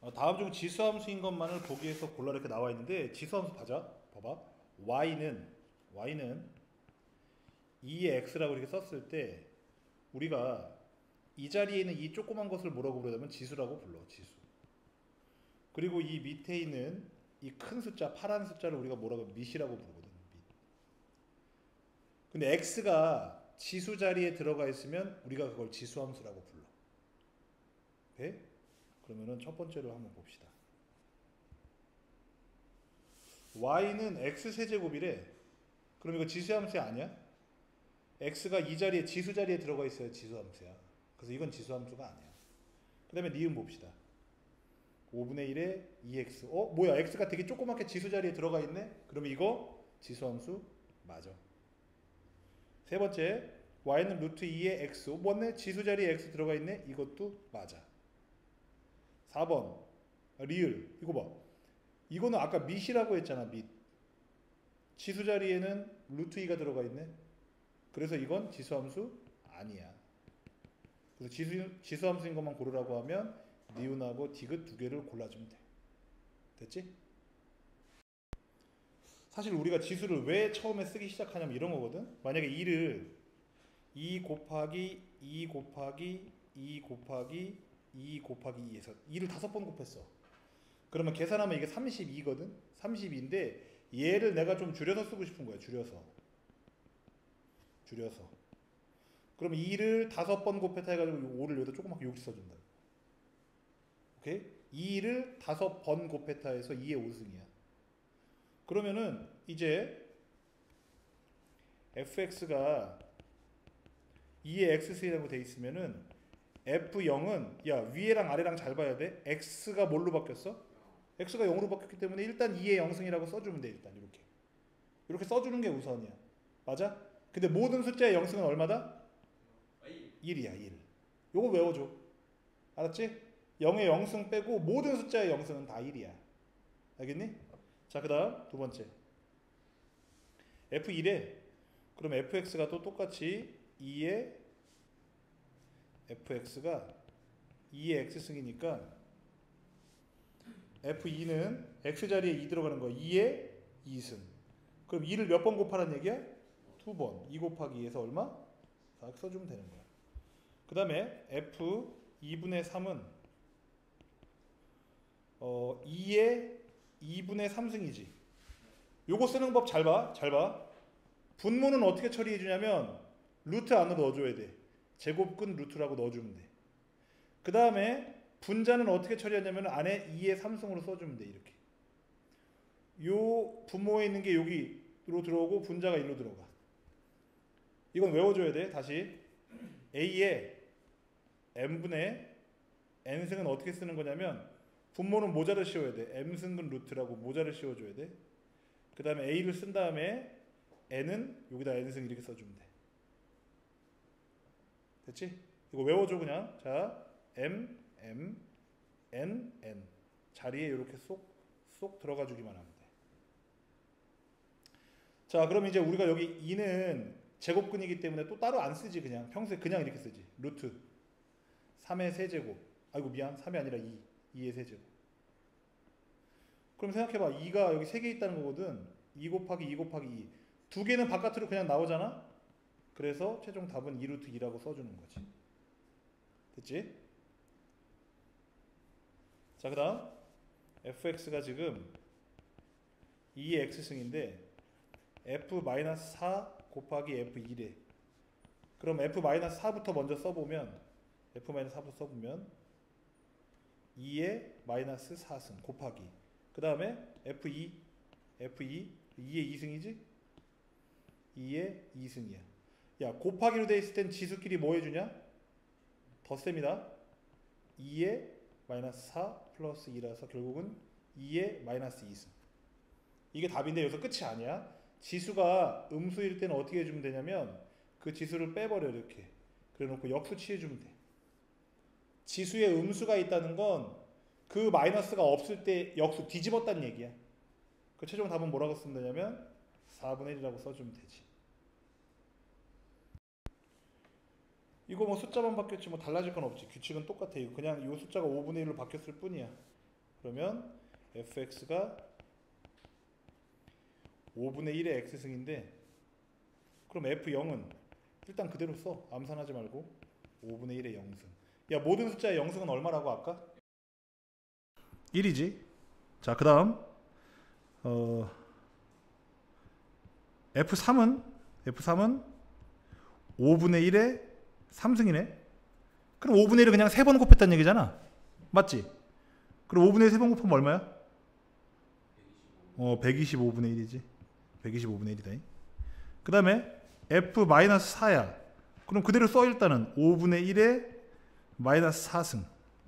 다음 중 지수함수인 것만을 보기 위해서 골라 이렇게 나와 있는데 지수함수 봐봐. y는 2의 x라고 이렇게 썼을 때 우리가 이 자리에 있는 이 조그만 것을 뭐라고 부르냐면 지수라고 불러. 지수. 그리고 이 밑에 있는 이 큰 숫자, 파란 숫자를 우리가 뭐라고 밑이라고 부르거든. 밑. 근데 x가 지수 자리에 들어가 있으면 우리가 그걸 지수함수라고 불러. 오케이? 그러면은 첫 번째로 한번 봅시다. y는 x세제곱이래. 그럼 이거 지수함수 아니야? x가 이 자리에 지수 자리에 들어가 있어야 지수함수야. 그래서 이건 지수함수가 아니야. 그 다음에 니은 봅시다. 5분의 1에 2x. 뭐야, x가 되게 조그맣게 지수 자리에 들어가 있네? 그럼 이거 지수함수 맞아. 세 번째, y는 루트 2의 x. 맞네? 지수 자리에 x 들어가 있네? 이것도 맞아. 4번 리을. 이거 봐. 이거는 아까 밑이라고 했잖아. 밑. 지수 자리에는 루트 2가 들어가 있네. 그래서 이건 지수함수 아니야. 그래서 지수함수인 것만 고르라고 하면 니은하고 디귿 두 개를 골라주면 돼. 됐지? 사실 우리가 지수를 왜 처음에 쓰기 시작하냐면 이런 거거든. 만약에 2를 2 곱하기 2 곱하기 2 곱하기 2 곱하기 2에서 2를 5번 곱했어. 그러면 계산하면 이게 32거든. 32인데 얘를 내가 좀 줄여서 쓰고 싶은 거야. 줄여서. 그럼 2를 5번 곱했다 해가지고 5를 여기다 조그맣게 6 써준다. 오케이? 2를 5번 곱했다 해서 2의 5승이야. 그러면은 이제 fx가 2의 x승이라고 돼 있으면은 f0은 야 위에랑 아래랑 잘 봐야 돼. x가 뭘로 바뀌었어? x가 0으로 바뀌었기 때문에 일단 2의 0승이라고 써주면 돼. 일단 이렇게 써주는 게 우선이야. 맞아? 근데 모든 숫자의 0승은 얼마다? 1이야 1. 요거 외워줘. 알았지? 0의 0승 빼고 모든 숫자의 0승은 다 1이야. 알겠니? 자, 그 다음 두 번째 f1에 그럼 fx가 또 똑같이 2의 fx가 2의 x승이니까 f2는 x자리에 2 들어가는 거야. 2의 2승. 그럼 2를 몇 번 곱하라는 얘기야? 2번. 2 곱하기 2에서 얼마? 4 써주면 되는 거야. 그 다음에 f 2분의 3은 2의 2분의 3승이지. 요거 쓰는 법 잘 봐. 분모는 어떻게 처리해 주냐면 루트 안으로 넣어줘야 돼. 제곱근 루트라고 넣어주면 돼. 그 다음에 분자는 어떻게 처리하냐면 안에 2의 3승으로 써주면 돼. 이렇게. 요 분모에 있는 게 여기로 들어오고 분자가 일로 들어가. 이건 외워줘야 돼. 다시 a의 m분의 n승은 어떻게 쓰는 거냐면 분모는 모자를 씌워야 돼. m승근 루트라고 모자를 씌워줘야 돼. 그 다음에 a를 쓴 다음에 n은 여기다 n승 이렇게 써주면 돼. 됐지? 이거 외워줘 그냥. 자, m, n, n 자리에 이렇게 쏙 들어가 주기만 하면 돼. 자, 그럼 이제 우리가 여기 2는 제곱근이기 때문에 또 따로 안 쓰지. 그냥 평소에 그냥 이렇게 쓰지. 루트 3의 세제곱. 아이고 미안. 3이 아니라 2의 세제곱. 그럼 생각해봐. 2가 여기 3개 있다는 거거든. 2 곱하기 2 곱하기 2. 두 개는 바깥으로 그냥 나오잖아. 그래서 최종 답은 2루트 2라고 써주는 거지. 됐지? 자, 그 다음 fx가 지금 2의 x승인데 f-4 곱하기 f2래. 그럼 f-4부터 먼저 써보면 f-4부터 써보면 2의 마이너스 4승 곱하기 그 다음에 f2 2의 2승이지? 2의 2승이야. 야, 곱하기로 돼 있을 땐 지수끼리 뭐 해주냐? 덧셈이다. 2의 마이너스 4 플러스 2라서 결국은 2의 마이너스 2승. 이게 답인데 여기서 끝이 아니야. 지수가 음수일 때는 어떻게 해주면 되냐면 그 지수를 빼버려. 이렇게 그래 놓고 역수 취해주면 돼. 지수에 음수가 있다는 건 그 마이너스가 없을 때 역수 뒤집었다는 얘기야. 그 최종 답은 뭐라고 쓰면 되냐면 4분의 1이라고 써주면 되지. 이거 뭐 숫자만 바뀌었지 뭐 달라질 건 없지. 규칙은 똑같아. 그냥 이 숫자가 5분의 1로 바뀌었을 뿐이야. 그러면 fx가 5분의 1의 x승인데 그럼 f0은 일단 그대로 써. 암산하지 말고 5분의 1의 0승. 야, 모든 숫자의 0승은 얼마라고 아까? 1이지. 자, 그 다음 F3은 5분의 1의 3승이네. 그럼 5분의 1을 그냥 3번 곱했다는 얘기잖아. 맞지? 그럼 5분의 1 3번 곱하면 얼마야? 125분의 1이지. 125분의 1이다. 그 다음에 F-4야. 그럼 그대로 써. 일단은 5분의 1의 마이너스 4승.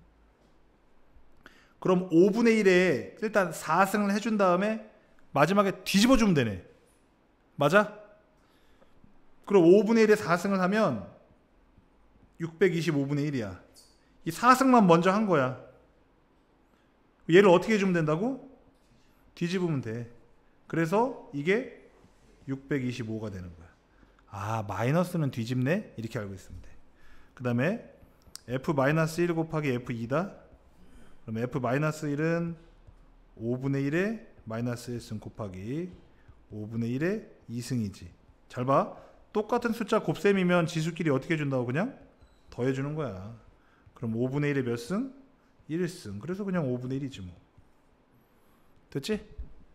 그럼 5분의 1에 일단 4승을 해준 다음에 마지막에 뒤집어주면 되네. 맞아? 그럼 5분의 1에 4승을 하면 625분의 1이야. 이 4승만 먼저 한 거야. 얘를 어떻게 해주면 된다고? 뒤집으면 돼. 그래서 이게 625가 되는 거야. 아, 마이너스는 뒤집네? 이렇게 알고 있으면 돼. 그 다음에 F-1 곱하기 F2다. 그럼 F-1은 5분의 1에 마이너스 1승 곱하기 5분의 1에 2승이지. 잘 봐. 똑같은 숫자 곱셈이면 지수끼리 어떻게 해준다고? 그냥 더해주는 거야. 그럼 5분의 1에 몇 승? 1승. 그래서 그냥 5분의 1이지 뭐. 됐지?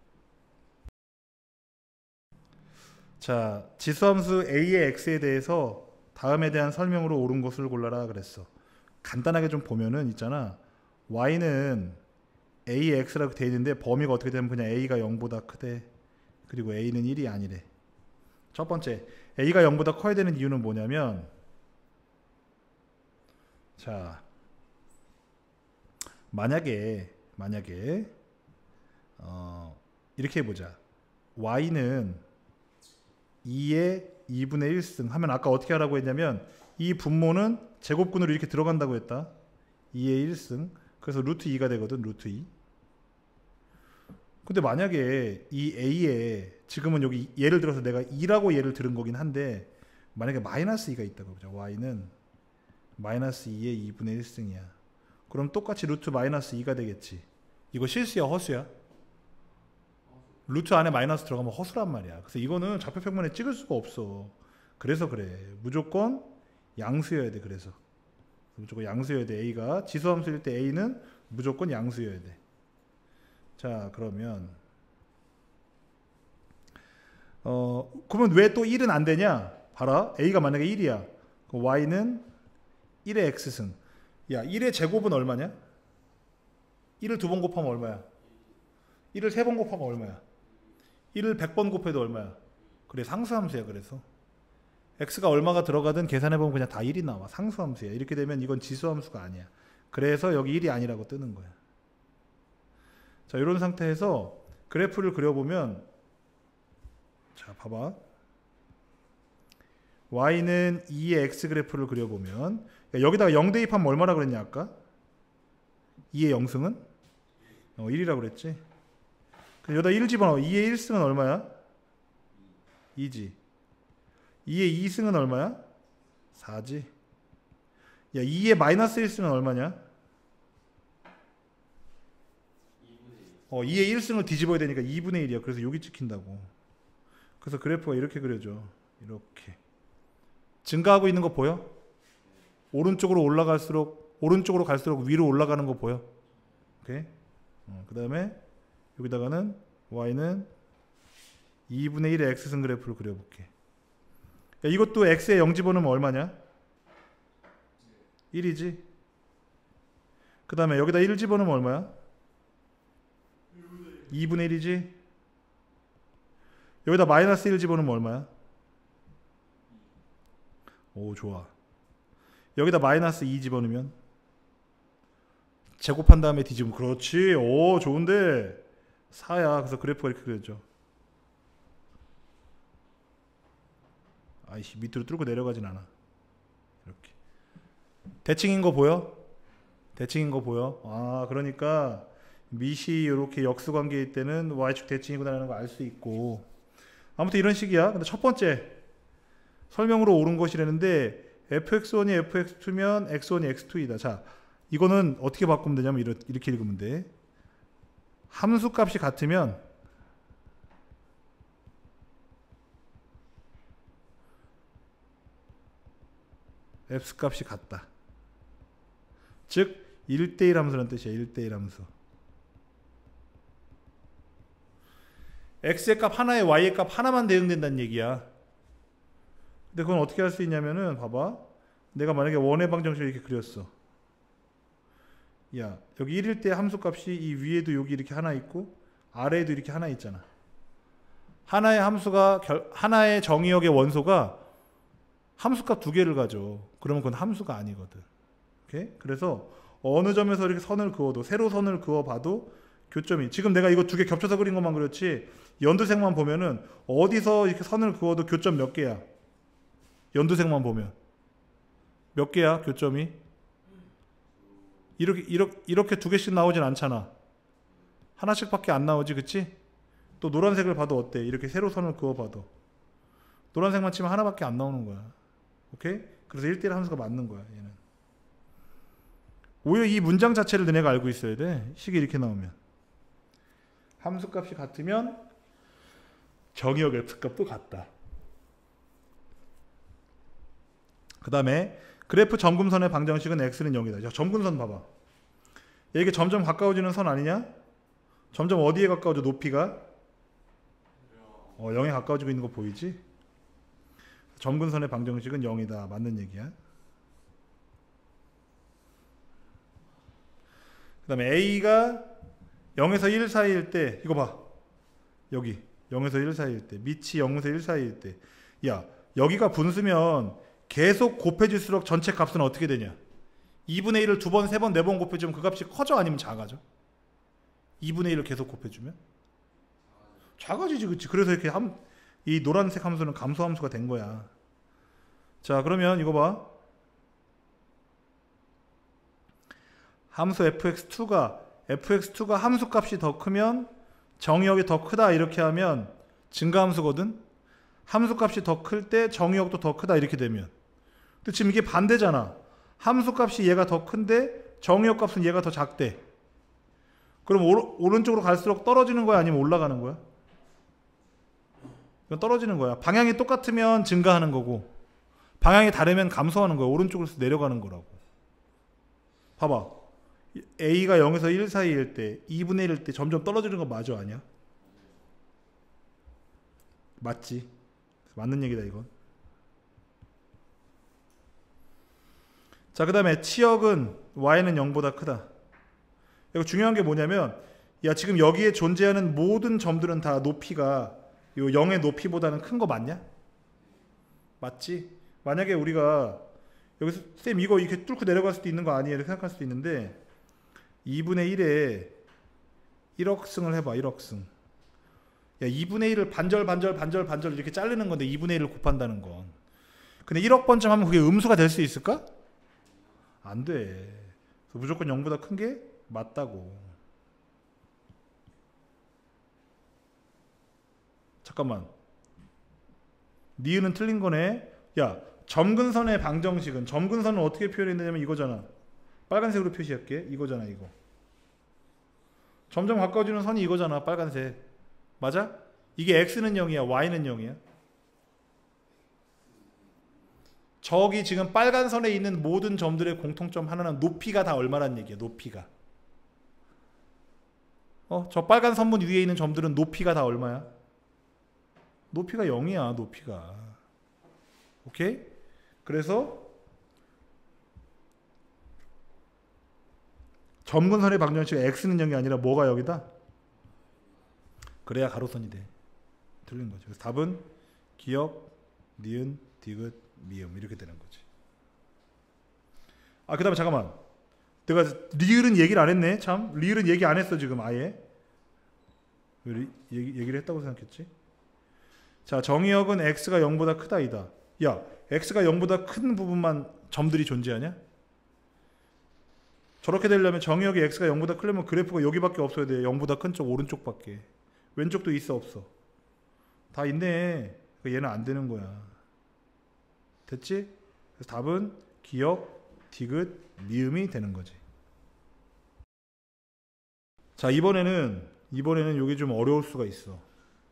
자, 지수함수 a의 x에 대해서 다음에 대한 설명으로 옳은 것을 골라라 그랬어. 간단하게 좀 보면은 있잖아. y는 a의 x라고 돼 있는데 범위가 어떻게 되면 그냥 a가 0보다 크대. 그리고 a는 1이 아니래. 첫 번째, a가 0보다 커야 되는 이유는 뭐냐면, 자, 만약에 이렇게 해보자. y는 2의 2분의 1승 하면 아까 어떻게 하라고 했냐면 이 분모는 제곱근으로 이렇게 들어간다고 했다. 2의 1승. 그래서 루트 2가 되거든. 루트 2. 근데 만약에 이 a에 지금은 여기 예를 들어서 내가 2라고 예를 들은 거긴 한데 만약에 마이너스 2가 있다고 보자. y는 마이너스 2의 2분의 1승이야. 그럼 똑같이 루트 마이너스 2가 되겠지. 이거 실수야 허수야? 루트 안에 마이너스 들어가면 허수란 말이야. 그래서 이거는 좌표평면에 찍을 수가 없어. 그래서 그래. 무조건 양수여야 돼. 그래서 무조건 양수여야 돼. a가 지수함수일 때 a는 무조건 양수여야 돼. 자, 그러면 그러면 왜 또 1은 안 되냐? 봐라. a가 만약에 1이야. y는 1의 x승. 야, 1의 제곱은 얼마냐? 1을 2번 곱하면 얼마야? 1을 3번 곱하면 얼마야? 1을 100번 곱해도 얼마야? 그래, 상수함수야. 그래서 x가 얼마가 들어가든 계산해보면 그냥 다 1이 나와. 상수함수야. 이렇게 되면 이건 지수함수가 아니야. 그래서 여기 1이 아니라고 뜨는 거야. 자, 이런 상태에서 그래프를 그려보면, 자, 봐봐. y는 2의 x 그래프를 그려보면 여기다가 0 대입하면 얼마라 그랬냐 아까? 2의 0승은? 1이라고 그랬지. 여기다 1 집어넣어. 2의 1승은 얼마야? 2지. 2의 2승은 얼마야? 4지. 야, 2의 마이너스 1승은 얼마냐? 2의 1승을 뒤집어야 되니까 2분의 1이야. 그래서 여기 찍힌다고. 그래서 그래프가 이렇게 그려져. 이렇게. 증가하고 있는 거 보여? 오른쪽으로 갈수록 위로 올라가는 거 보여? 오케이? 그 다음에 여기다가는 y는 2분의 1의 x승 그래프를 그려볼게. 야, 이것도 x에 0 집어넣으면 얼마냐? 1이지. 그 다음에 여기다 1 집어넣으면 얼마야? 2분의 1이지. 여기다 마이너스 1 집어넣으면 얼마야? 오, 좋아. 여기다 마이너스 2 집어넣으면 제곱한 다음에 뒤집으면, 그렇지. 오, 좋은데 4야. 그래서 그래프가 이렇게 그려져. 아이씨, 밑으로 뚫고 내려가진 않아. 이렇게. 대칭인 거 보여? 대칭인 거 보여? 아, 그러니까 밑이 이렇게 역수관계일 때는 y축 대칭이구나라는 거 알 수 있고. 아무튼 이런 식이야. 근데 첫 번째 설명으로 옳은 것이라는데 fx1이 fx2면 x1이 x2이다. 자, 이거는 어떻게 바꾸면 되냐면 이렇게 읽으면 돼. 함수 값이 같으면 f 값이 같다. 즉 1대1 함수라는 뜻이야. 1대1 함수. x의 값 하나에 y의 값 하나만 대응된다는 얘기야. 근데 그건 어떻게 할 수 있냐면은 봐봐. 내가 만약에 원의 방정식을 이렇게 그렸어. 야, 여기 1일 때 함수 값이 이 위에도 여기 이렇게 하나 있고 아래에도 이렇게 하나 있잖아. 하나의 함수가 하나의 정의역의 원소가 함수값 두 개를 가져. 그러면 그건 함수가 아니거든. 오케이? 그래서 어느 점에서 이렇게 선을 그어도 세로 선을 그어봐도 교점이 지금 내가 이거 두 개 겹쳐서 그린 것만 그렇지 연두색만 보면은 어디서 이렇게 선을 그어도 교점 몇 개야? 연두색만 보면 몇 개야? 교점이? 이렇게 두 개씩 나오진 않잖아. 하나씩밖에 안 나오지, 그치? 또 노란색을 봐도 어때? 이렇게 세로 선을 그어봐도 노란색만 치면 하나밖에 안 나오는 거야. 오케이? 그래서 1대1 함수가 맞는 거야, 얘는. 오히려 이 문장 자체를 너네가 알고 있어야 돼. 식이 이렇게 나오면. 함수 값이 같으면 정의역 f 값도 같다. 그 다음에 그래프 점근선의 방정식은 x는 0이다. 자, 점근선 봐봐. 이게 점점 가까워지는 선 아니냐? 점점 어디에 가까워져? 높이가? 0에 가까워지고 있는 거 보이지? 점근선의 방정식은 0이다. 맞는 얘기야. 그 다음에 a가 0에서 1 사이일 때 이거 봐. 여기 0에서 1 사이일 때 밑이 0에서 1 사이일 때 야, 여기가 분수면 계속 곱해질수록 전체 값은 어떻게 되냐? 2분의 1을 두 번, 세 번, 네 번 곱해주면 그 값이 커져 아니면 작아져? 2분의 1을 계속 곱해주면? 작아지지, 그치? 그래서 이렇게 이 노란색 함수는 감소함수가 된 거야. 자, 그러면 이거 봐. 함수 fx2가 함수값이 더 크면 정의역이 더 크다 이렇게 하면 증가함수거든. 함수값이 더 클 때 정의역도 더 크다 이렇게 되면. 근데 지금 이게 반대잖아. 함수값이 얘가 더 큰데 정의역 값은 얘가 더 작대. 그럼 오른쪽으로 갈수록 떨어지는 거야 아니면 올라가는 거야? 이건 떨어지는 거야. 방향이 똑같으면 증가하는 거고 방향이 다르면 감소하는 거야. 오른쪽으로 내려가는 거라고. 봐봐. a가 0에서 1 사이일 때 2분의 1일 때 점점 떨어지는 거 맞아 아니야? 맞지? 맞는 얘기다 이건. 자, 그 다음에 치역은 y는 0보다 크다. 이거 중요한 게 뭐냐면 야, 지금 여기에 존재하는 모든 점들은 다 높이가 요 0의 높이보다는 큰 거 맞냐? 맞지? 만약에 우리가 여기서 쌤 이거 이렇게 뚫고 내려갈 수도 있는 거 아니에요? 이렇게 생각할 수도 있는데 2분의 1에 1억승을 해봐. 1억승. 야, 2분의 1을 반절 이렇게 자르는 건데 2분의 1을 곱한다는 건. 근데 1억 번쯤 하면 그게 음수가 될 수 있을까? 안 돼. 그래서 무조건 0보다 큰 게 맞다고. 잠깐만. 니은은 틀린 거네. 야, 점근선의 방정식은 점근선은 어떻게 표현했냐면 이거잖아. 빨간색으로 표시할게. 이거잖아, 이거. 점점 가까워지는 선이 이거잖아, 빨간색. 맞아? 이게 x는 0이야, y는 0이야. 저기 지금 빨간 선에 있는 모든 점들의 공통점 하나는 높이가 다 얼마란 얘기야, 높이가. 저 빨간 선문 위에 있는 점들은 높이가 다 얼마야? 높이가 0이야, 높이가. 오케이? 그래서 점근선의 방정식 x는 0이 아니라 뭐가 여기다? 그래야 가로선이 돼. 틀린 거죠. 그래서 답은 기역, 니은, 디귿, 미음 이렇게 되는 거지. 아, 그 다음에 잠깐만. 내가 리을은 얘기를 안 했네. 참. 리을은 얘기 안 했어 지금 아예. 왜 얘기를 했다고 생각했지? 자, 정의역은 x가 0보다 크다 이다. 야, x가 0보다 큰 부분만 점들이 존재하냐? 저렇게 되려면 정의역이 x가 0보다 크려면 그래프가 여기밖에 없어야 돼. 0보다 큰 쪽 오른쪽밖에. 왼쪽도 있어 없어? 다 있네. 얘는 안 되는 거야. 됐지? 그래서 답은 기역, 디귿, 미음이 되는 거지. 자, 이번에는 이번에는 이게 좀 어려울 수가 있어.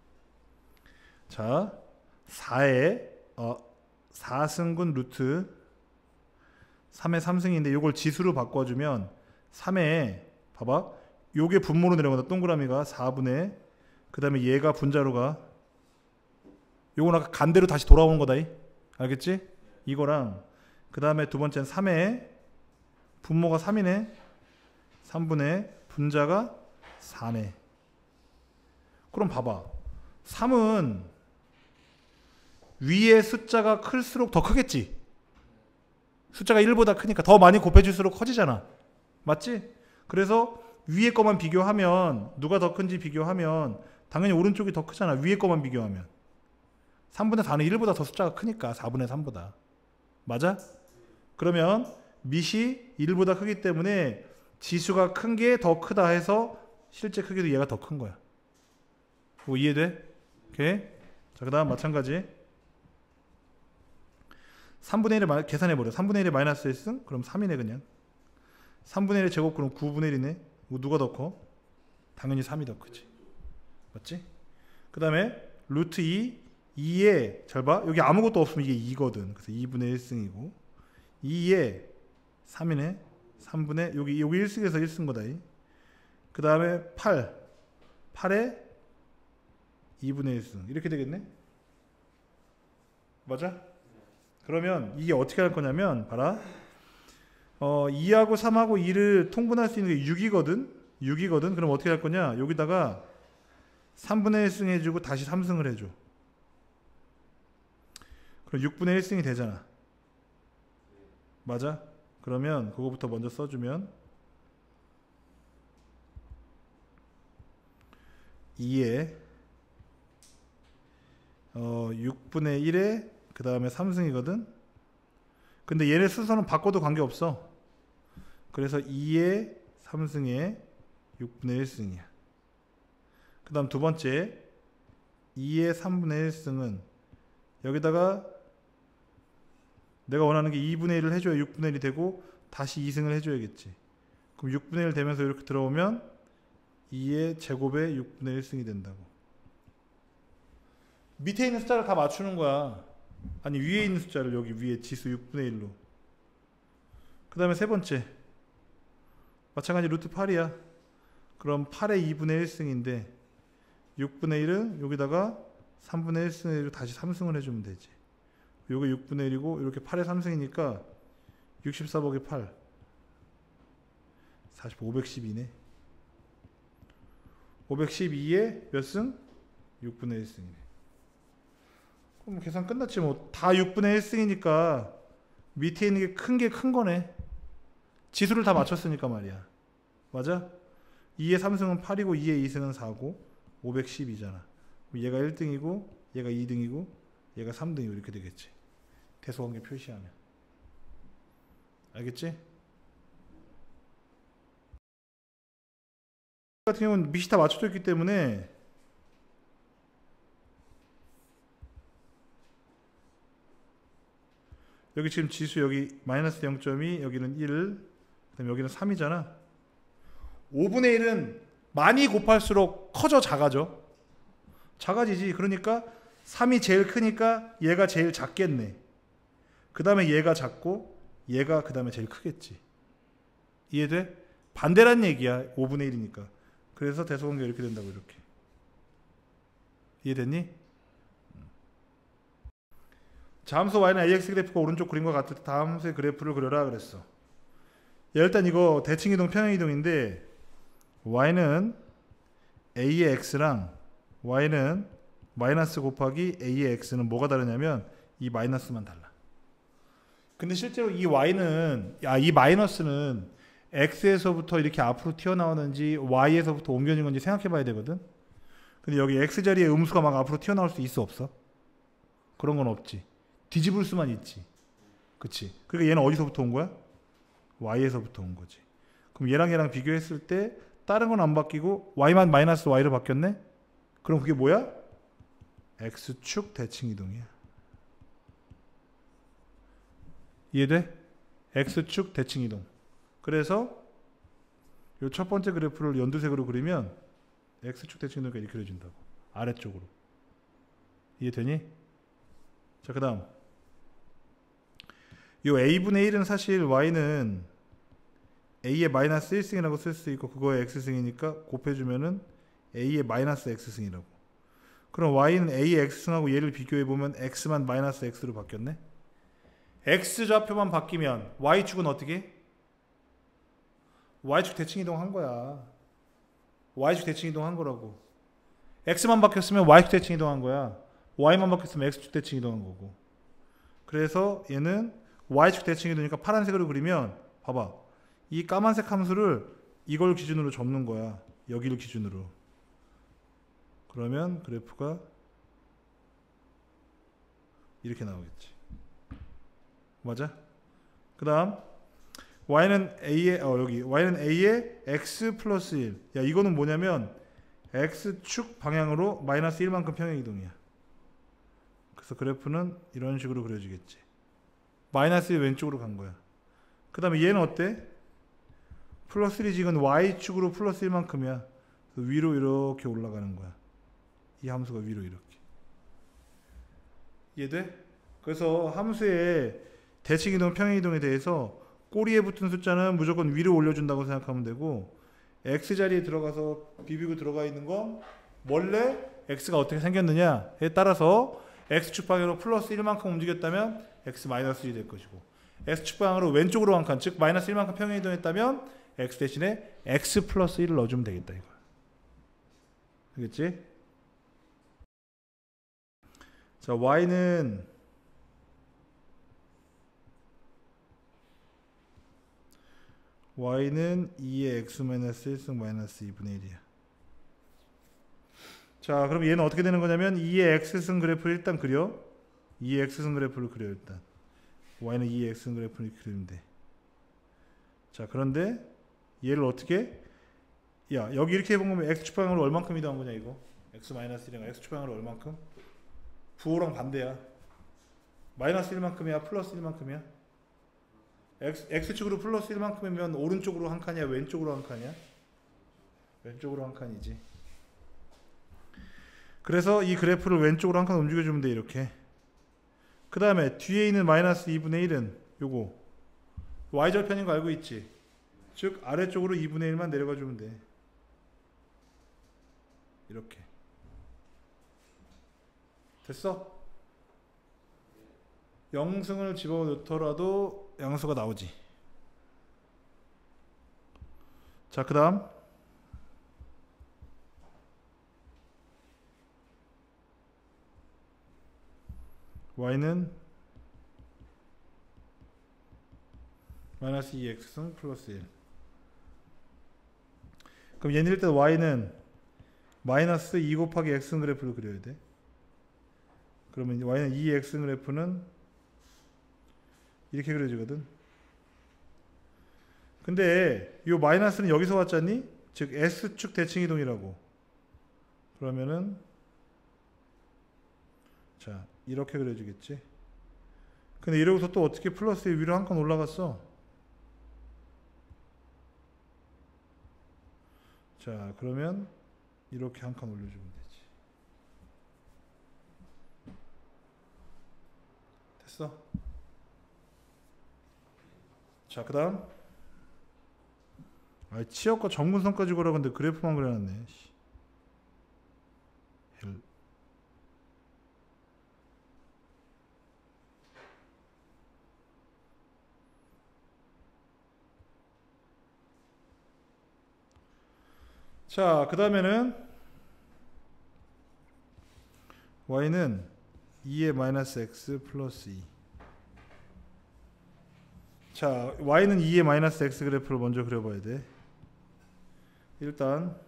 자, 4에 4승분 루트 3의 3승인데 이걸 지수로 바꿔주면 3에 봐봐, 요게 분모로 내려간다. 동그라미가 4분의, 그 다음에 얘가 분자로 가. 요건 아까 간대로 다시 돌아오는 거다. 알겠지? 이거랑 그 다음에 두 번째는 3에 분모가 3이네. 3분의 분자가 4네. 그럼 봐봐, 3은 위에 숫자가 클수록 더 크겠지. 숫자가 1보다 크니까 더 많이 곱해질수록 커지잖아. 맞지? 그래서 위에 거만 비교하면, 누가 더 큰지 비교하면 당연히 오른쪽이 더 크잖아. 위에 거만 비교하면 3분의 4는 1보다 더 숫자가 크니까 4분의 3보다. 맞아? 그러면 밑이 1보다 크기 때문에 지수가 큰 게 더 크다 해서 실제 크기도 얘가 더 큰 거야. 그거 이해돼? 오케이? 자, 그 다음 마찬가지 3분의 1을 계산해버려. 3분의 1에 마이너스 1승? 그럼 3이네 그냥. 3분의 1의 제곱 그럼 9분의 1이네. 누가 더 커? 당연히 3이 더 크지. 맞지? 그 다음에 루트 2에 잘 봐, 여기 아무것도 없으면 이게 2거든. 그래서 2분의 1승이고 2에 3이네. 3분의 여기 1승에서 1승 거다. 그 다음에 8에 2분의 1승 이렇게 되겠네. 맞아? 그러면 이게 어떻게 할 거냐면 봐라, 2하고 3하고 2를 통분할 수 있는 게 6이거든. 6이거든. 그럼 어떻게 할 거냐, 여기다가 3분의 1승 해주고 다시 3승을 해줘. 그럼 6분의 1승이 되잖아. 맞아? 그러면 그거부터 먼저 써주면 2에 6분의 1에 그 다음에 3승이거든. 근데 얘네 순서는 바꿔도 관계없어. 그래서 2에 3승에 6분의 1승이야. 그 다음 두 번째 2의 3분의 1승은 여기다가 내가 원하는 게 2분의 1을 해줘야 6분의 1이 되고 다시 2승을 해줘야겠지. 그럼 6분의 1 되면서 이렇게 들어오면 2의 제곱에 6분의 1승이 된다고. 밑에 있는 숫자를 다 맞추는 거야. 아니 위에 있는 숫자를 여기 위에 지수 6분의 1로. 그 다음에 세 번째 마찬가지 루트 8이야. 그럼 8의 2분의 1승인데 6분의 1은 여기다가 3분의 1승으로 다시 3승을 해주면 되지. 요게 6분의 1이고 이렇게 8의 3승이니까 64 곱하기 8 45 512네. 512에 몇 승? 6분의 1승이네. 그럼 계산 끝났지 뭐. 다 6분의 1승이니까 밑에 있는 게 큰 거네. 지수를 다 맞췄으니까 말이야. 맞아? 2의 3승은 8이고 2의 2승은 4고 512잖아. 얘가 1등이고 얘가 2등이고 얘가 3등이고 이렇게 되겠지. 대소관계 표시하면. 알겠지? 같은 경우는 밑이 다 맞춰져 있기 때문에 여기 지금 지수 여기 마이너스 0.2 여기는 1 그다음에 여기는 3이잖아. 5분의 1은 많이 곱할수록 커져 작아져? 작아지지. 그러니까 3이 제일 크니까 얘가 제일 작겠네. 그 다음에 얘가 작고 얘가 그 다음에 제일 크겠지. 이해돼? 반대란 얘기야. 5분의 1이니까. 그래서 대소관계가 이렇게 된다고. 이렇게. 이해됐니? 자, 함수 y는 ax 그래프가 오른쪽 그림과 같을 때 다음 함수의 그래프를 그려라 그랬어. 일단 이거 대칭이동 평행이동인데 y는 a의 x랑 y는 마이너스 곱하기 a의 x는 뭐가 다르냐면 이 마이너스만 달라. 근데 실제로 이 y는 이 마이너스는 x에서부터 이렇게 앞으로 튀어나오는지 y에서부터 옮겨진 건지 생각해 봐야 되거든. 근데 여기 x 자리에 음수가 막 앞으로 튀어나올 수 있어 없어? 그런 건 없지. 뒤집을 수만 있지. 그치? 그러니까 얘는 어디서부터 온 거야? y에서부터 온 거지. 그럼 얘랑 비교했을 때 다른 건 안 바뀌고 y만 마이너스 y로 바뀌었네? 그럼 그게 뭐야? x축 대칭이동이야. 이해돼? x축 대칭이동. 그래서 이 첫 번째 그래프를 연두색으로 그리면 x축 대칭이동이니까 이렇게 그려진다고. 아래쪽으로. 이해되니? 자, 그 다음 요 a분의 1은 사실 y는 a의 마이너스 1승이라고 쓸 수 있고 그거의 x승이니까 곱해주면은 a의 마이너스 x승이라고. 그럼 y는 a의 x승하고 얘를 비교해보면 x만 마이너스 x로 바뀌었네. x좌표만 바뀌면 y축은 어떻게? y축 대칭이동 한 거야. y축 대칭이동 한 거라고. x만 바뀌었으면 y축 대칭이동 한 거야. y만 바뀌었으면 x축 대칭이동 한 거고. 그래서 얘는 y축 대칭이동이니까 파란색으로 그리면 봐봐. 이 까만색 함수를 이걸 기준으로 접는 거야. 여기를 기준으로. 그러면 그래프가 이렇게 나오겠지. 맞아? 그 다음 y는 a의 여기 y는 a의 x 플러스 1. 야, 이거는 뭐냐면 x축 방향으로 마이너스 1만큼 평행이동이야. 그래서 그래프는 이런 식으로 그려지겠지. 마이너스 1 왼쪽으로 간 거야. 그 다음에 얘는 어때? 플러스 1이지. 이건 y축으로 플러스 1만큼이야. 위로 이렇게 올라가는 거야. 이 함수가 위로 이렇게. 이해돼? 그래서 함수의 대칭이동, 평행이동에 대해서 꼬리에 붙은 숫자는 무조건 위로 올려준다고 생각하면 되고, x자리에 들어가서 비비고 들어가 있는 건 원래 x가 어떻게 생겼느냐에 따라서 x축 방향으로 플러스 1만큼 움직였다면 x 마이너스 1이 될 것이고, x축 방향으로 왼쪽으로 한 칸, 즉 마이너스 1만큼 평행이동했다면 x 대신에 x 플러스 1을 넣어주면 되겠다 이거야. 알겠지? 자, y는 y는 2의 x 마이너스 1승 마이너스 2분의 1이야. 자, 그럼 얘는 어떻게 되는 거냐면 2의 x승 그래프를 일단 그려. 2의 x승 그래프를 그려 일단. y는 2의 x승 그래프를 그리면 돼. 자, 그런데 얘를 어떻게? 야, 여기 이렇게 해보면 x축 방향으로 얼만큼 이동한 거냐 이거? x 마이너스 1이랑 x축 방향으로 얼만큼? 부호랑 반대야. 마이너스 1만큼이야? 플러스 1만큼이야? x축으로 플러스 1만큼이면 오른쪽으로 한 칸이야? 왼쪽으로 한 칸이야? 왼쪽으로 한 칸이지. 그래서 이 그래프를 왼쪽으로 한 칸 움직여주면 돼 이렇게. 그 다음에 뒤에 있는 마이너스 2분의 1은 요거 y절편인 거 알고 있지? 즉 아래쪽으로 2분의 1만 내려가 주면 돼. 이렇게. 됐어? 영승을 집어넣더라도 양수가 나오지. 자, 그 다음 y는 마이너스 2x승 플러스 1. 그럼 얘는 일단 y는 마이너스 2 곱하기 x승 그래프를 그려야 돼. 그러면 y는 2x승 그래프는 이렇게 그려지거든. 근데 이 마이너스는 여기서 왔잖니? 즉 s축 대칭이동이라고. 그러면은 자, 이렇게 그려지겠지. 근데 이러고서 또 어떻게 플러스 위로 한 칸 올라갔어? 자, 그러면 이렇게 한 칸 올려주면 되지. 됐어? 자, 그 다음 치역과 정근선까지 그려. 근데 그래프만 그려놨네. 자, 그 다음에는 y는 2의 마이너스 x 플러스 2. 자, y는 2의 마이너스 x 그래프를 먼저 그려봐야 돼. 일단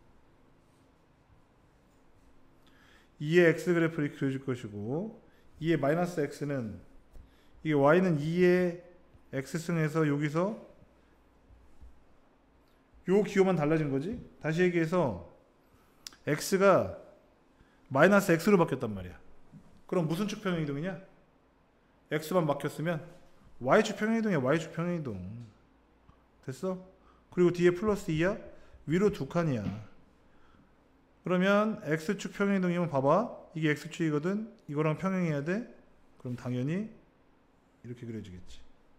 2의 x 그래프를 그려줄 것이고, 2의 마이너스 x는 이게 y는 2의 x승에서 여기서 요 기호만 달라진 거지. 다시 얘기해서 x가 마이너스 x로 바뀌었단 말이야. 그럼 무슨 축 평행이동이냐? x만 바뀌었으면 y축 평행이동이야. y축 평행이동. 됐어? 그리고 뒤에 플러스 2야? 위로 두 칸이야. 그러면 x축 평행이동이면 봐봐. 이게 x축이거든. 이거랑 평행해야 돼. 그럼 당연히 이렇게 그려지겠지.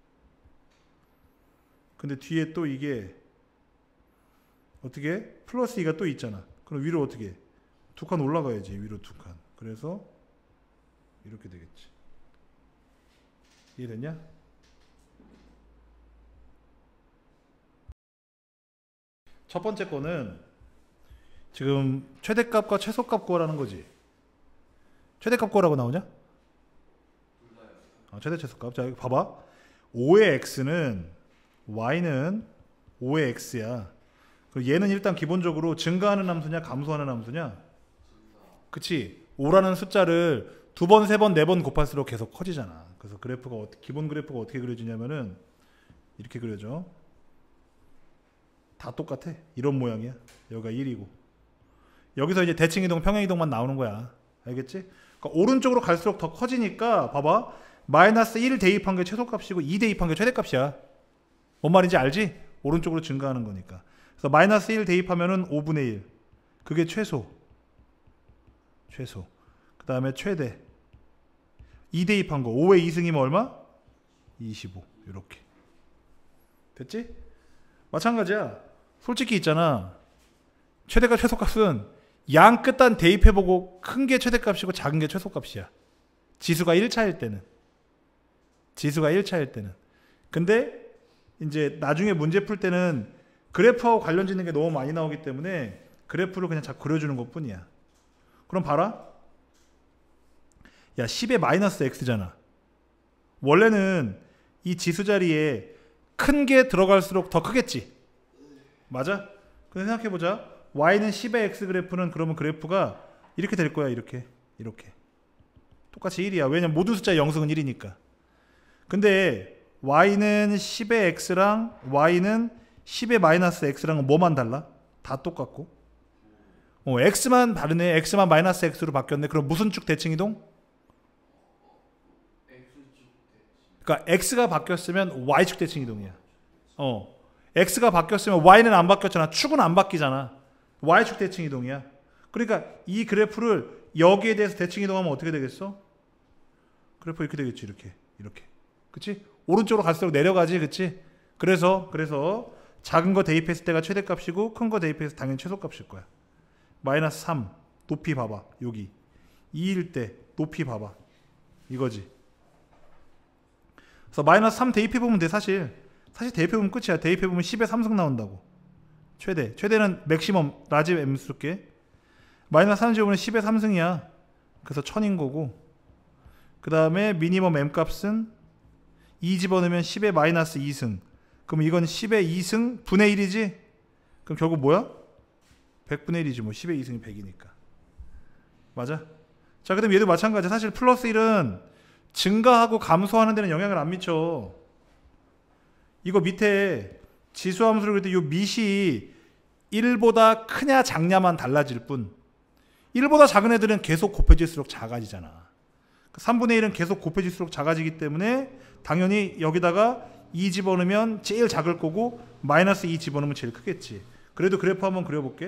근데 뒤에 또 이게 어떻게? 플러스 2가 또 있잖아. 그럼 위로 어떻게? 두 칸 올라가야지. 위로 두 칸. 그래서 이렇게 되겠지. 이해됐냐? 첫 번째 거는 지금 최대값과 최소값 구하라는 거지. 최대값 구하라고 나오냐? 최대 최소값. 자, 여기 봐봐. 5의 x는 y는 5의 x야. 그리고 얘는 일단 기본적으로 증가하는 함수냐 감소하는 함수냐? 그치? 5라는 숫자를 두 번, 세 번, 네 번 곱할수록 계속 커지잖아. 그래서 그래프가 기본 그래프가 어떻게 그려지냐면은 이렇게 그려져. 다 똑같아. 이런 모양이야. 여기가 1이고. 여기서 이제 대칭이동, 평행이동만 나오는 거야. 알겠지? 그러니까 오른쪽으로 갈수록 더 커지니까 봐봐. 마이너스 1 대입한 게 최소값이고 2 대입한 게 최대값이야. 뭔 말인지 알지? 오른쪽으로 증가하는 거니까. 그래서 마이너스 1 대입하면은 5분의 1. 그게 최소. 그 다음에 최대. 2 대입한 거. 5의 2승이면 얼마? 25. 이렇게. 됐지? 마찬가지야. 솔직히 있잖아. 최대값 최소값은 양 끝단 대입해보고 큰 게 최대값이고 작은 게 최소값이야. 지수가 1차일 때는. 근데 이제 나중에 문제 풀 때는 그래프하고 관련 짓는 게 너무 많이 나오기 때문에 그래프를 그냥 자꾸 그려주는 것 뿐이야. 그럼 봐라. 야, 10의 마이너스 x잖아. 원래는 이 지수 자리에 큰 게 들어갈수록 더 크겠지. 맞아? 근데 생각해보자. y는 10의 x 그래프는 그러면 그래프가 이렇게 될 거야. 이렇게. 똑같이 1이야. 왜냐면 모든 숫자의 영승은 1이니까. 근데 y는 10의 x랑 y는 10의 마이너스 x랑은 뭐만 달라? 다 똑같고. x만 다르네. x만 마이너스 x로 바뀌었네. 그럼 무슨 축 대칭이동? 그러니까 x가 바뀌었으면 y축 대칭이동이야. x가 바뀌었으면 y는 안 바뀌었잖아. 축은 안 바뀌잖아. y축 대칭이동이야. 그러니까 이 그래프를 여기에 대해서 대칭이동하면 어떻게 되겠어? 그래프 이렇게 되겠지. 이렇게. 그치? 오른쪽으로 갈수록 내려가지. 그치? 그래서 작은 거 대입했을 때가 최대값이고 큰 거 대입했을 때 당연히 최소값일 거야. 마이너스 3 높이 봐봐. 여기 2일 때 높이 봐봐. 이거지. 그래서 마이너스 3 대입해보면 돼. 사실 대입해보면 끝이야. 대입해보면 10에 3승 나온다고. 최대는 맥시멈 라지 m수롭게. 마이너스 3 집으면 10에 3승이야. 그래서 1000인 거고. 그 다음에 미니멈 m값은 2 집어넣으면 10에 마이너스 2승. 그럼 이건 10에 2승 분의 1이지? 그럼 결국 뭐야? 100분의 1이지 뭐. 10에 2승이 100이니까. 맞아? 자, 그 다음에 얘도 마찬가지야. 사실 플러스 1은 증가하고 감소하는 데는 영향을 안 미쳐. 이거 밑에 지수함수를 그릴 때 이 밑이 1보다 크냐 작냐만 달라질 뿐. 1보다 작은 애들은 계속 곱해질수록 작아지잖아. 3분의 1은 계속 곱해질수록 작아지기 때문에 당연히 여기다가 2 집어넣으면 제일 작을 거고 마이너스 2 집어넣으면 제일 크겠지. 그래도 그래프 한번 그려볼게.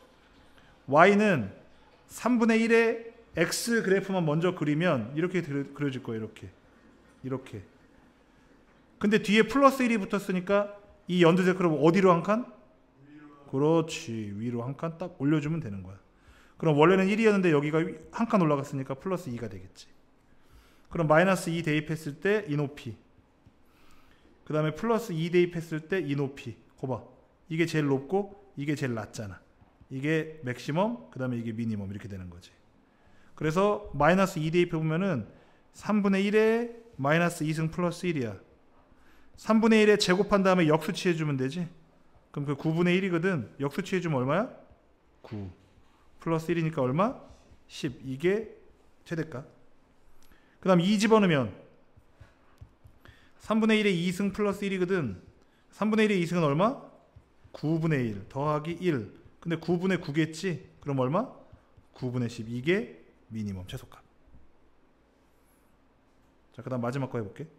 y는 3분의 1의 x 그래프만 먼저 그리면 이렇게 그려질 거예요. 이렇게. 근데 뒤에 플러스 1이 붙었으니까 이 연두색 그럼 어디로 한 칸? 그렇지. 위로 한 칸 딱 올려주면 되는 거야. 그럼 원래는 1이었는데 여기가 한 칸 올라갔으니까 플러스 2가 되겠지. 그럼 마이너스 2 대입했을 때 이 높이. 그 다음에 플러스 2 대입했을 때 이 높이. 거봐. 이게 제일 높고 이게 제일 낮잖아. 이게 맥시멈, 그 다음에 이게 미니멈 이렇게 되는 거지. 그래서 마이너스 2 대입해보면은 3분의 1에 마이너스 2승 플러스 1이야. 3분의 1에 제곱한 다음에 역수치해주면 되지. 그럼 그 9분의 1이거든. 역수치해주면 얼마야? 9. 플러스 1이니까 얼마? 10. 이게 최대값. 그 다음 2 집어넣으면 3분의 1에 2승 플러스 1이거든. 3분의 1의 2승은 얼마? 9분의 1 더하기 1. 근데 9분의 9겠지? 그럼 얼마? 9분의 10. 이게 미니멈 최소값. 자, 그 다음 마지막 거 해볼게.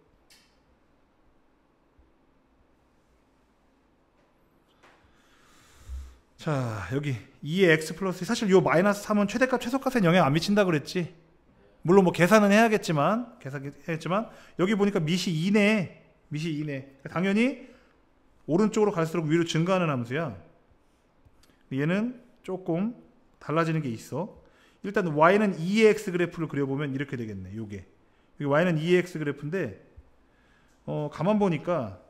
자, 여기 2의 x 플러스 사실 요 마이너스 3은 최대값 최소값에 영향 안 미친다 그랬지. 물론 뭐 계산은 해야겠지만 여기 보니까 밑이 2네. 밑이 2네. 당연히 오른쪽으로 갈수록 위로 증가하는 함수야. 얘는 조금 달라지는 게 있어. 일단 y는 2의 x 그래프를 그려보면 이렇게 되겠네. 요게 여기 y는 2의 x 그래프인데 가만 보니까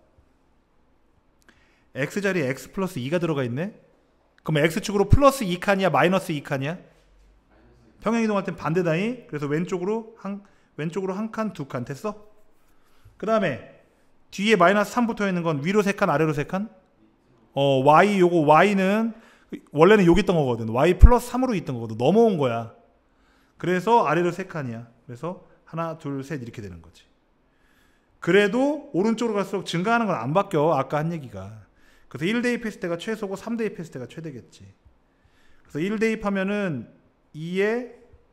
x자리에 x 플러스 2가 들어가 있네. 그럼 x축으로 플러스 2칸이야 마이너스 2칸이야? 평행이동할 땐 반대다잉. 그래서 왼쪽으로 한 칸, 두 칸 됐어? 그 다음에 뒤에 마이너스 3 붙어 있는 건 위로 3칸 아래로 3칸? 요거 y는 원래는 여기 있던 거거든. y 플러스 3으로 있던 거거든. 넘어온 거야. 그래서 아래로 3칸이야. 그래서 하나 둘 셋 이렇게 되는 거지. 그래도 오른쪽으로 갈수록 증가하는 건 안 바뀌어. 아까 한 얘기가. 그래서 1 대입했을 때가 최소고 3 대입했을 때가 최대겠지. 그래서 1 대입하면은 2에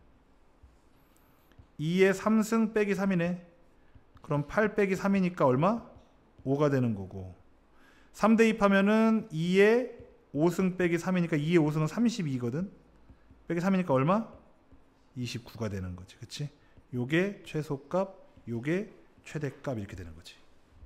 3승 빼기 3이네. 그럼 8 빼기 3이니까 얼마? 5가 되는 거고. 3 대입하면은 2에 5승 빼기 3이니까 2의 5승은 32거든. 빼기 3이니까 얼마? 29가 되는 거지. 그치? 요게 최소값, 요게 최대값 이렇게 되는 거지.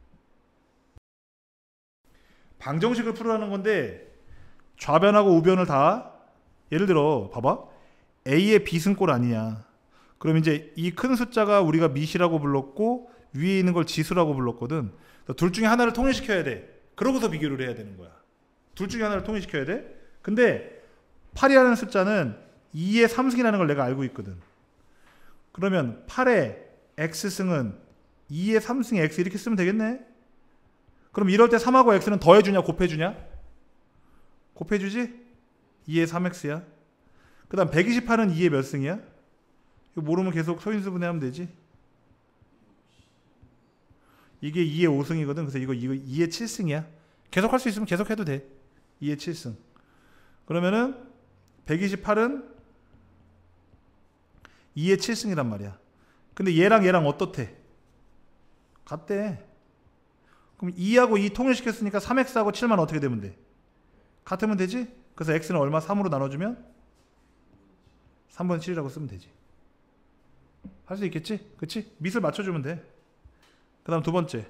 방정식을 풀으라는 건데 좌변하고 우변을 다 예를 들어 봐봐. A의 B승꼴 아니냐. 그럼 이제 이 큰 숫자가 우리가 밑이라고 불렀고 위에 있는 걸 지수라고 불렀거든. 둘 중에 하나를 통일시켜야 돼. 그러고서 비교를 해야 되는 거야. 둘 중에 하나를 통일시켜야 돼. 근데 8이라는 숫자는 2의 3승이라는 걸 내가 알고 있거든. 그러면 8의 x승은 2의 3승의 x 이렇게 쓰면 되겠네. 그럼 이럴 때 3하고 x는 더해주냐 곱해주냐? 곱해주지? 2의 3x야. 그 다음 128은 2의 몇 승이야? 이거 모르면 계속 소인수분해하면 되지. 이게 2의 5승이거든. 그래서 이거 2의 7승이야. 계속 할 수 있으면 계속 해도 돼. 2의 7승. 그러면은 128은 2의 7승이란 말이야. 근데 얘랑 어떻대? 같대. 그럼 2하고 2 통일시켰으니까 3x하고 7만 어떻게 되면 돼? 같으면 되지? 그래서 x는 얼마? 3으로 나눠주면 3분의 7이라고 쓰면 되지. 할 수 있겠지? 그치? 밑을 맞춰주면 돼. 그 다음 두 번째.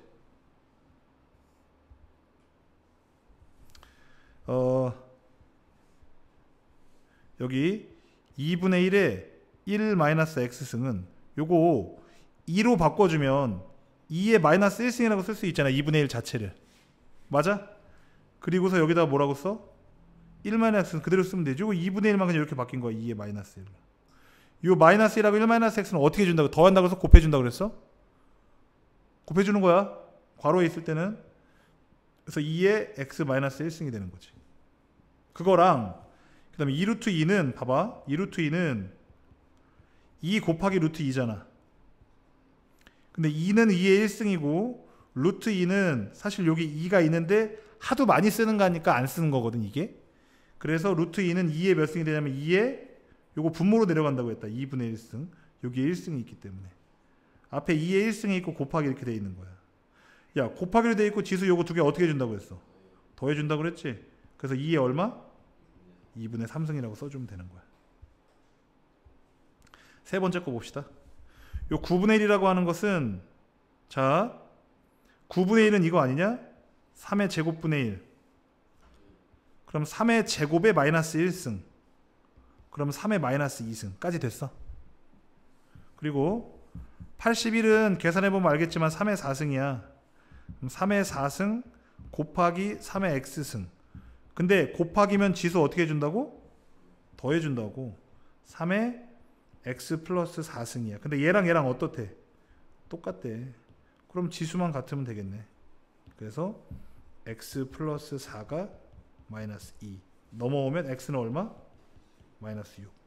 여기 2분의 1에 1-x승은 요거 2로 바꿔주면 2의 마이너스 1승이라고 쓸 수 있잖아. 2분의 1 자체를. 맞아? 그리고서 여기다가 뭐라고 써? 1-x는 그대로 쓰면 되죠. 2분의 1만 그냥 이렇게 바뀐 거야. 2의 마이너스 1. 요 마이너스 1하고 1-x는 어떻게 준다고? 더한다고 해서 곱해준다고 그랬어? 곱해주는 거야. 괄호에 있을 때는. 그래서 2의 x-1승이 되는 거지. 그거랑 그 다음에 2루트 2는 봐봐. 2루트 2는 2 곱하기 루트 2잖아. 근데 2는 2의 1승이고 루트 2는 사실 여기 2가 있는데 하도 많이 쓰는 거니까 안 쓰는 거거든 이게. 그래서 루트 2는 2의 몇 승이 되냐면 2의 요거 분모로 내려간다고 했다. 2분의 1승. 여기에 1승이 있기 때문에. 앞에 2의 1승이 있고 곱하기 이렇게 돼 있는 거야. 야 곱하기로 돼 있고 지수 요거 두 개 어떻게 해준다고 했어? 더해준다고 그랬지? 그래서 2의 얼마? 2분의 3승이라고 써주면 되는 거야. 세 번째 거 봅시다. 요 9분의 1이라고 하는 것은 자 9분의 1은 이거 아니냐? 3의 제곱분의 1. 그럼 3의 제곱에 마이너스 1승. 그럼 3의 마이너스 2승까지 됐어. 그리고 81은 계산해보면 알겠지만 3의 4승이야. 그럼 3의 4승 곱하기 3의 x승. 근데 곱하기면 지수 어떻게 해준다고? 더해준다고. 3의 x 플러스 4승이야. 근데 얘랑 어떻대? 똑같대. 그럼 지수만 같으면 되겠네. 그래서 x 플러스 4가 마이너스 2. 넘어오면 x는 얼마? 마이너스 6.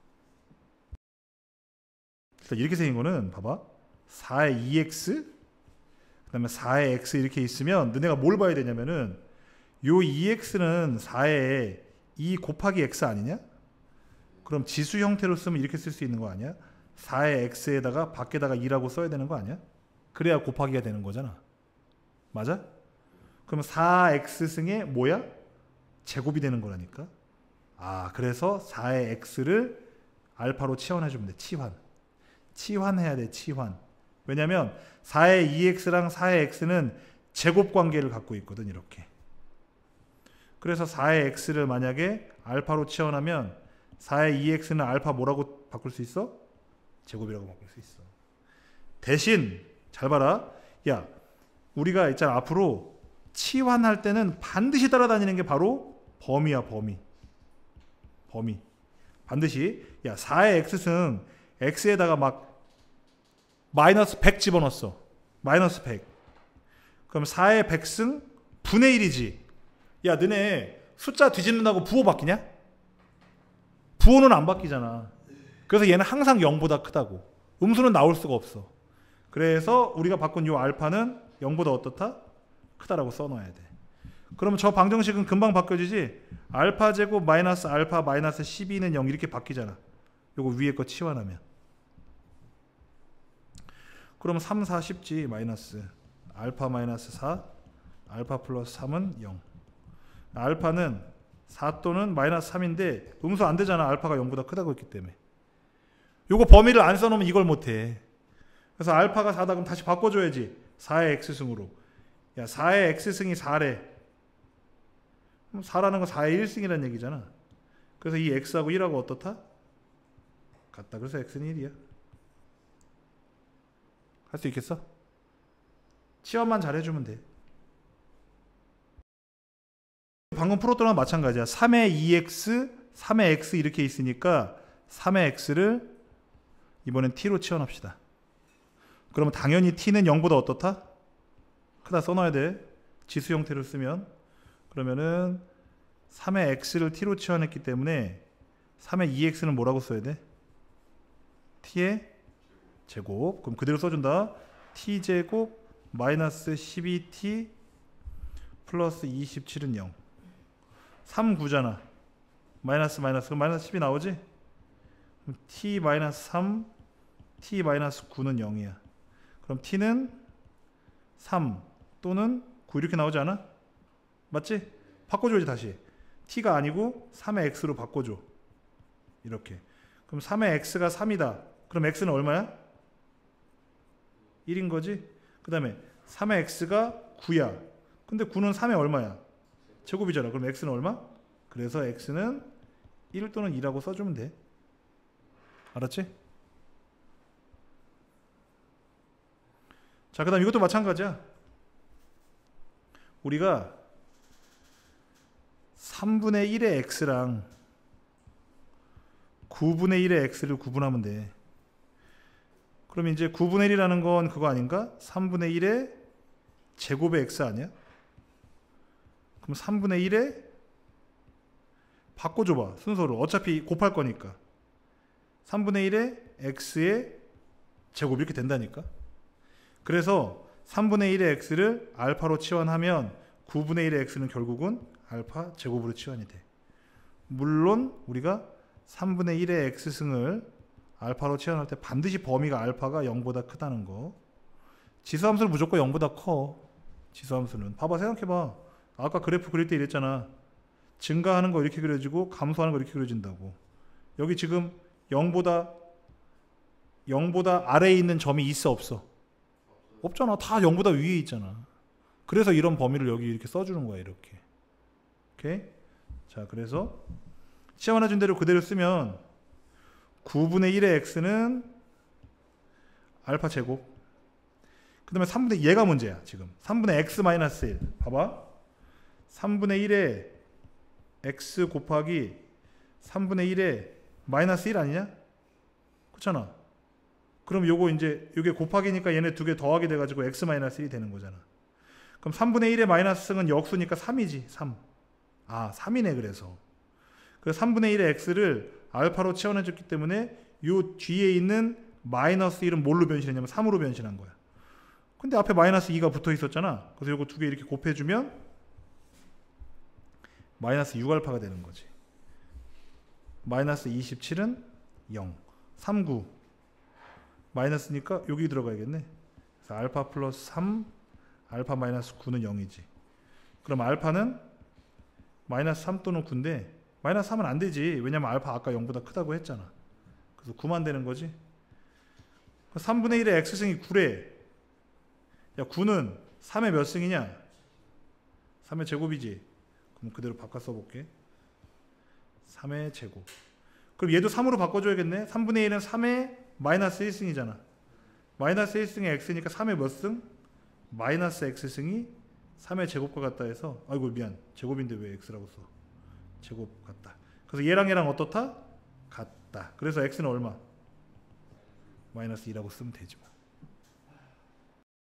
그래서 이렇게 생긴 거는 봐봐. 4의 2x 그 다음에 4의 x 이렇게 있으면 너네가 뭘 봐야 되냐면은 요 2x는 4의 2 곱하기 x 아니냐? 그럼 지수 형태로 쓰면 이렇게 쓸 수 있는 거 아니야? 4의 x에다가 밖에다가 2라고 써야 되는 거 아니야? 그래야 곱하기가 되는 거잖아. 맞아? 그럼 4x승의 뭐야? 제곱이 되는 거라니까. 그래서 4의 x를 알파로 치환해주면 돼. 치환해야 돼. 치환. 왜냐면 4의 2x랑 4의 x는 제곱 관계를 갖고 있거든. 이렇게. 그래서 4의 x를 만약에 알파로 치환하면 4의 2x는 알파 뭐라고 바꿀 수 있어? 제곱이라고 바꿀 수 있어. 대신 잘 봐라. 야, 우리가 있잖아. 앞으로 치환할 때는 반드시 따라다니는 게 바로 범위야. 범위. 반드시. 야, 4의 x승 x에다가 막 마이너스 100 집어넣었어. 마이너스 100. 그럼 4의 100승 분의 1이지. 야, 너네 숫자 뒤집는다고 부호 바뀌냐? 부호는 안 바뀌잖아. 그래서 얘는 항상 0보다 크다고. 음수는 나올 수가 없어. 그래서 우리가 바꾼 요 알파는 0보다 어떻다? 크다라고 써놔야 돼. 그러면 저 방정식은 금방 바뀌어지지? 알파 제곱 마이너스 알파 마이너스 12는 0 이렇게 바뀌잖아. 요거 위에 거 치환하면. 그럼 3, 4, 10지 마이너스 알파 마이너스 4 알파 플러스 3은 0. 알파는 4 또는 마이너스 3인데 음수 안 되잖아. 알파가 0보다 크다고 했기 때문에. 요거 범위를 안 써놓으면 이걸 못해. 그래서 알파가 4다 그럼 다시 바꿔줘야지. 4의 x승으로. 야, 4의 x승이 4래. 그럼 4라는 건 4의 1승이라는 얘기잖아. 그래서 이 x하고 1하고 어떻다? 같다. 그래서 x는 1이야. 할 수 있겠어? 치환만 잘 해주면 돼. 방금 풀었던 거랑 마찬가지야. 3의 2x, 3의 x 이렇게 있으니까 3의 x를 이번엔 t로 치환합시다. 그러면 당연히 t는 0보다 어떻다? 크다 써놔야 돼. 지수 형태를 쓰면. 그러면은 3의 x를 t로 치환했기 때문에 3의 2x는 뭐라고 써야 돼? t의 제곱. 그럼 그대로 써준다. t제곱 마이너스 12t 플러스 27은 0. 3 9잖아. 마이너스 마이너스. 그럼 마이너스 10이 나오지? 그럼 t 마이너스 3 t 마이너스 9는 0이야. 그럼 t는 3 또는 9 이렇게 나오지 않아? 맞지? 바꿔줘야지 다시. t가 아니고 3의 x로 바꿔줘. 이렇게. 그럼 3의 x가 3이다. 그럼 x는 얼마야? 1인 거지? 그 다음에 3의 x가 9야. 근데 9는 3의 얼마야? 제곱이잖아. 그럼 x는 얼마? 그래서 x는 1 또는 2라고 써주면 돼. 알았지? 자, 그 다음 이것도 마찬가지야. 우리가 3분의 1의 x랑 9분의 1의 x를 구분하면 돼. 그럼 이제 9분의 1이라는 건 그거 아닌가? 3분의 1의 제곱의 x 아니야? 그럼 3분의 1에 바꿔줘봐. 순서로. 어차피 곱할 거니까. 3분의 1에 x의 제곱 이렇게 된다니까. 그래서 3분의 1의 x를 알파로 치환하면 9분의 1의 x는 결국은 알파 제곱으로 치환이 돼. 물론 우리가 3분의 1의 x승을 알파로 치환할 때 반드시 범위가 알파가 0보다 크다는 거. 지수함수는 무조건 0보다 커. 지수함수는. 봐봐, 생각해봐. 아까 그래프 그릴 때 이랬잖아. 증가하는 거 이렇게 그려지고 감소하는 거 이렇게 그려진다고. 여기 지금 0보다 아래에 있는 점이 있어 없어? 없잖아. 다 0보다 위에 있잖아. 그래서 이런 범위를 여기 이렇게 써주는 거야. 이렇게. 오케이? 자, 그래서 치환해준 대로 그대로 쓰면 9분의 1의 x는 알파 제곱. 그 다음에 3분의 얘가 문제야. 지금 3분의 x 마이너스 1. 봐봐. 3분의 1의 x 곱하기 3분의 1의 마이너스 1 아니냐? 그렇잖아. 그럼 요거 이제 요게 곱하기니까 얘네 두 개 더하게 돼가지고 x 마이너스 1이 되는 거잖아. 그럼 3분의 1의 마이너스는 역수니까 3이지. 3. 아, 3이네. 그래서 3분의 1의 x를 알파로 치환해줬기 때문에 요 뒤에 있는 마이너스 1은 뭘로 변신했냐면 3으로 변신한 거야. 근데 앞에 마이너스 2가 붙어 있었잖아. 그래서 요거 두 개 이렇게 곱해주면 마이너스 6알파가 되는 거지. 마이너스 27은 0. 39. 마이너스니까 여기 들어가야겠네. 그래서 알파 플러스 3, 알파 마이너스 9는 0이지. 그럼 알파는 마이너스 3 또는 9인데 마이너스 3은 안 되지. 왜냐면 알파 아까 0보다 크다고 했잖아. 그래서 9만 되는 거지. 3분의 1의 x승이 9래. 야 9는 3의 몇 승이냐? 3의 제곱이지. 그럼 그대로 바꿔 써볼게. 3의 제곱. 그럼 얘도 3으로 바꿔줘야겠네. 3분의 1은 3의 마이너스 1승이잖아. 마이너스 1승의 x니까 3의 몇 승? 마이너스 x승이 3의 제곱과 같다 해서 아이고 미안. 제곱인데 왜 x라고 써? 제곱 같다. 그래서 얘랑 얘랑 어떻다? 같다. 그래서 x는 얼마? 마이너스 2라고 쓰면 되지 뭐.